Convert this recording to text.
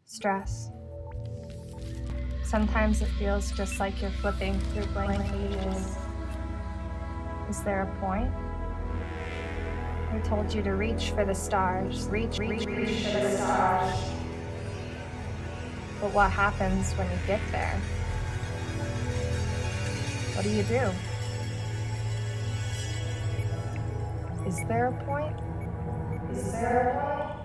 stress. Sometimes it feels just like you're flipping through blank pages. Is there a point? I told you to reach for the stars. Reach for the stars. But what happens when you get there? What do you do? Is there a point? Is there a point?